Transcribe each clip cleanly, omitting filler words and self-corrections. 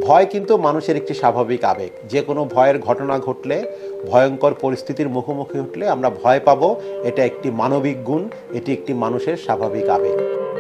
ভয় কিন্তু মানুষের একটি স্বাভাবিক আবেগ। যে কোনো ভয়ের ঘটনা ঘটলে, ভয়ঙ্কর পরিস্থিতির মুখোমুখি উঠলে আমরা ভয় পাবো, এটা একটি মানবিক গুণ, এটি একটি মানুষের স্বাভাবিক আবেগ।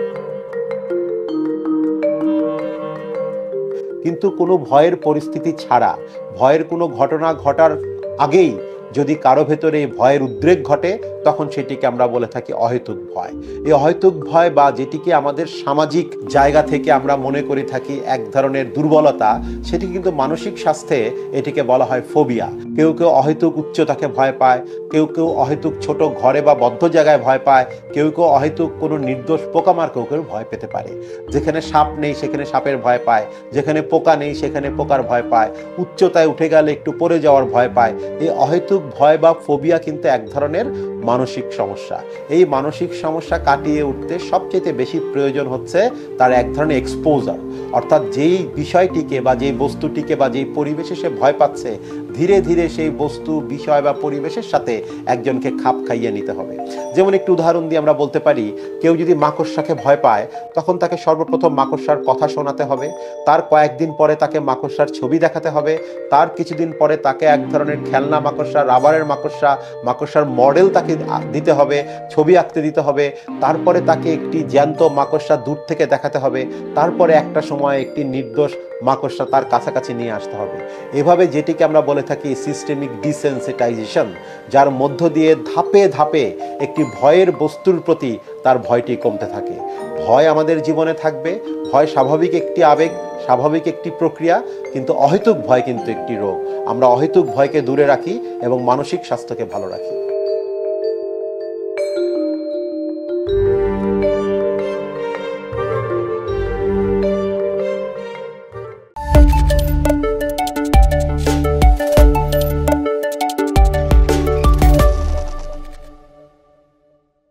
কিন্তু কোনো ভয়ের পরিস্থিতি ছাড়া, ভয়ের কোনো ঘটনা ঘটার আগেই যদি কারো ভেতরে এই ভয়ের উদ্রেক ঘটে, তখন সেটিকে আমরা বলে থাকি অহেতুক ভয়। এই অহেতুক ভয় বা যেটিকে আমাদের সামাজিক জায়গা থেকে আমরা মনে করে থাকি এক ধরনের দুর্বলতা, সেটি কিন্তু মানসিক স্বাস্থ্যে এটিকে বলা হয় ফোবিয়া। কেউ কেউ অহেতুক উচ্চতাকে ভয় পায়, কেউ কেউ অহেতুক ছোট ঘরে বা বদ্ধ জায়গায় ভয় পায়, কেউ কেউ অহেতুক কোনো নির্দোষ পোকামাকড়কেও কেউ ভয় পেতে পারে। যেখানে সাপ নেই সেখানে সাপের ভয় পায়, যেখানে পোকা নেই সেখানে পোকার ভয় পায়, উচ্চতায় উঠে গেলে একটু পড়ে যাওয়ার ভয় পায়। এই অহেতুক ভয় বা ফোবিয়া কিন্তু এক ধরনের মানসিক সমস্যা। এই মানসিক সমস্যা কাটিয়ে উঠতে সবচেয়ে বেশি প্রয়োজন হচ্ছে তার এক ধরনের এক্সপোজার, অর্থাৎ যেই বিষয়টিকে বা যেই বস্তুটিকে বা যেই পরিবেশে সে ভয় পাচ্ছে, ধীরে ধীরে সেই বস্তু, বিষয় বা পরিবেশের সাথে একজনকে খাপ খাইয়ে নিতে হবে। যেমন একটু উদাহরণ দিয়ে আমরা বলতে পারি, কেউ যদি মাকড়সাকে ভয় পায়, তখন তাকে সর্বপ্রথম মাকড়সার কথা শোনাতে হবে, তার কয়েকদিন পরে তাকে মাকড়সার ছবি দেখাতে হবে, তার কিছুদিন পরে তাকে এক ধরনের খেলনা মাকড়সা, রাবারের মাকড়সা, মাকড়সার মডেল তাকে দিতে হবে, ছবি আঁকতে দিতে হবে, তারপরে তাকে একটি জ্যান্ত মাকড়সা দূর থেকে দেখাতে হবে, তারপরে একটা সময় একটি নির্দোষ মাকড়সা তার কাছাকাছি নিয়ে আসতে হবে। এভাবে যেটিকে আমরা বলে থাকি সিস্টেমিক ডিসেনসিটাইজেশন, যার মধ্য দিয়ে ধাপে ধাপে একটি ভয়ের বস্তুর প্রতি তার ভয়টি কমতে থাকে। ভয় আমাদের জীবনে থাকবে, ভয় স্বাভাবিক একটি আবেগ, স্বাভাবিক একটি প্রক্রিয়া, কিন্তু অহেতুক ভয় কিন্তু একটি রোগ। আমরা অহেতুক ভয়কে দূরে রাখি এবং মানসিক স্বাস্থ্যকে ভালো রাখি।